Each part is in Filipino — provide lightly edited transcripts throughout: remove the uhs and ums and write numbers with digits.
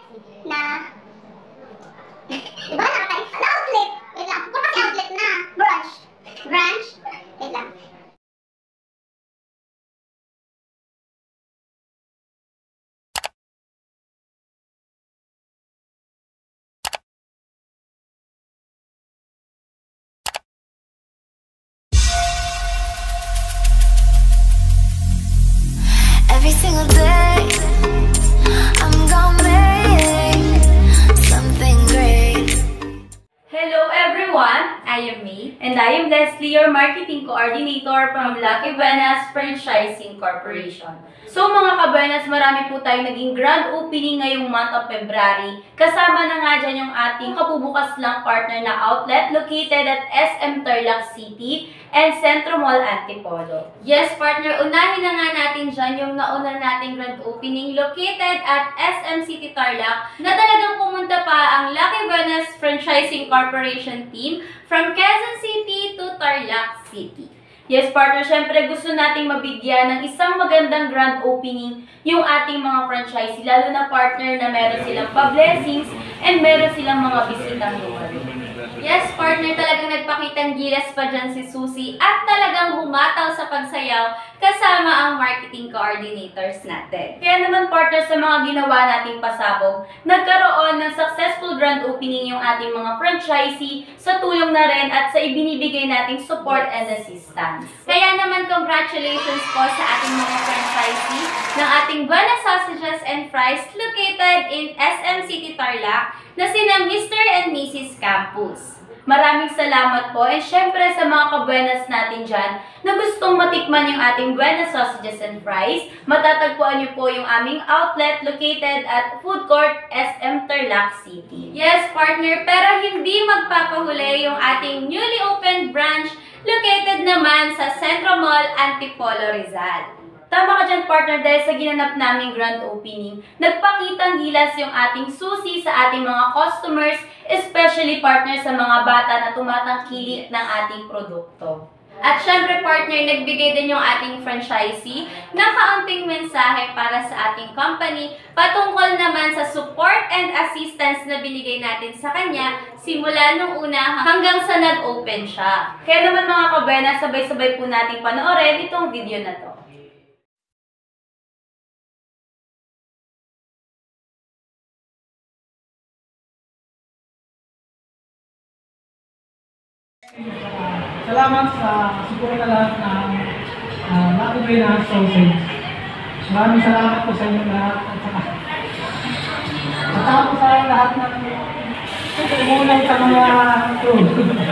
na diba na outlet. Wait lang. Kung kasi outlet na branch. Branch. Wait lang. Every single day, I'm gonna make something great. Hello everyone, I am May, and I am Leslie, your marketing coordinator from Lucky Buenas Franchising Corporation. So mga kabuenas, marami po tayong naging grand opening ngayong month of February. Kasama na nga dyan yung ating kabubukas lang partner na outlet located at SM Tarlac City and Centro Mall Antipolo. Yes partner, unahin na nga natin dyan yung nauna nating grand opening located at SM City Tarlac na talagang pumunta pa ang Lucky Buenas Franchising Corporation team from Quezon City to Tarlac City. Yes, partner, syempre gusto nating mabigyan ng isang magandang grand opening yung ating mga franchisee, lalo na partner na meron silang pa-blessings and meron silang mga bisitang lugar. Yes, partner, talagang nagpakitang gilas pa dyan si Susie at talagang humataw sa pagsayaw kasama ang marketing coordinators natin. Kaya naman, partner, sa mga ginawa nating pasabog, nagkaroon ng successful grand opening yung ating mga franchisee sa tulong na rin at sa ibinibigay nating support and assistance. Kaya naman, congratulations po sa ating mga franchisee ng ating Buenas Sausages and Fries located in SM City Tarlac na sina Mr. and Mrs. Campus. Maraming salamat po and syempre sa mga kabuenas natin dyan na gustong matikman yung ating Buenas Sausages and Fries, matatagpuan niyo po yung aming outlet located at Food Court SM Tarlac City. Yes, partner, pero hindi magpapahuli yung ating newly opened branch located naman sa Centro Mall Antipolo, Rizal. Tama ka dyan, partner, dahil sa ginanap naming grand opening, nagpakitang gilas yung ating susi sa ating mga customers, especially partner sa mga bata na tumatangkilik ng ating produkto. At syempre, partner, nagbigay din yung ating franchisee ng kaunting mensahe para sa ating company patungkol naman sa support and assistance na binigay natin sa kanya simula nung una hanggang sa nag-open siya. Kaya naman mga kabena, sabay-sabay po natin panoorin itong video na to. Salamat sa suporta lahat ng Lucky Buenas Sausage. Maraming salamat po sa inyo lahat at saka po sa lahat ng umunay sa mga tool.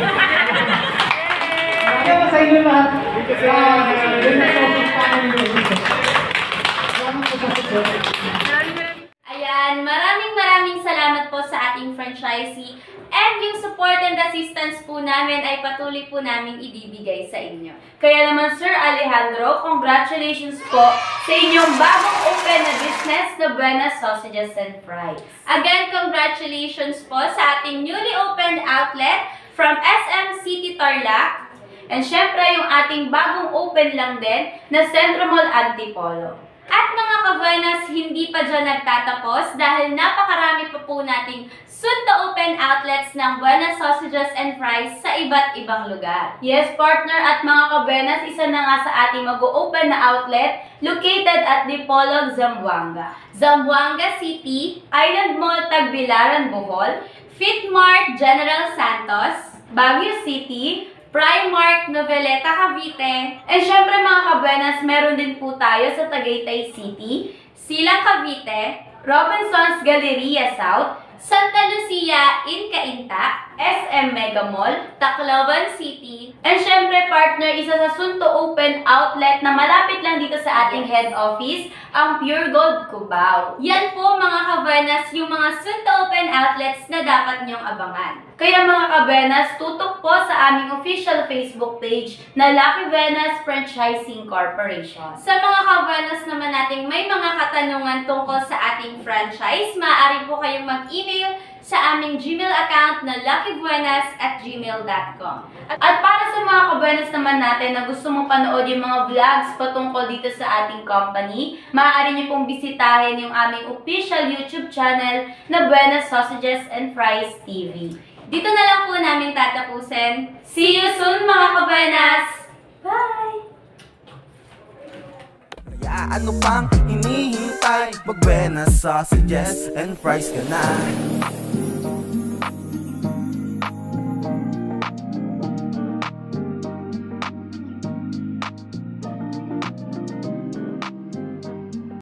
Maraming sa inyo lahat sa Buenas Sausage family. Salamat po sa support. Ayan, maraming salamat po sa ating franchisee. And yung support and assistance po namin ay patuloy po namin ibibigay sa inyo. Kaya naman, Sir Alejandro, congratulations po sa inyong bagong open na business na Buenas Sausages and Fries. Again, congratulations po sa ating newly opened outlet from SM City Tarlac. And syempre, yung ating bagong open lang din na Centro Mall Antipolo. At mga kabuenas, hindi pa dyan nagtatapos dahil napakarami pa po nating soon to open outlets ng Buenas Sausages and Fries sa iba't ibang lugar. Yes, partner, at mga kabuenas, isa na nga sa ating mag-o-open na outlet located at Dipolog, Zamboanga. Zamboanga City, Island Mall, Tagbilaran, Bohol, Fitmart, General Santos, Baguio City, Primark, Noveleta, Cavite. And syempre mga kabuenas, meron din po tayo sa Tagaytay City, Silang Cavite, Robinson's Galleria South, Santa Lucia, Incainta, SM Mega Mall, Tacloban City. And syempre partner, isa sa soon to open outlet na malapit lang dito sa ating head office, ang Pure Gold Cubao. Yan po mga kabuenas, yung mga soon to open outlets na dapat nyong abangan. Kaya mga kabuenas, tutok po sa aming official Facebook page na Lucky Buenas Franchising Corporation. Sa mga kabuenas naman nating may mga katanungan tungkol sa ating franchise, maaari po kayong mag-email sa aming Gmail account na luckybuenas@gmail.com. At para sa mga kabuenas naman natin na gusto mong panood yung mga vlogs patungkol dito sa ating company, maaari niyo pong bisitahin yung aming official YouTube YouTube channel na Buenas Sausages and Fries TV. Dito na lang po namin tatapusin. See you soon mga kabuenas! Bye! Kaya ano pang hinihintay? Mag-Buenas Sausages and Fries ka na.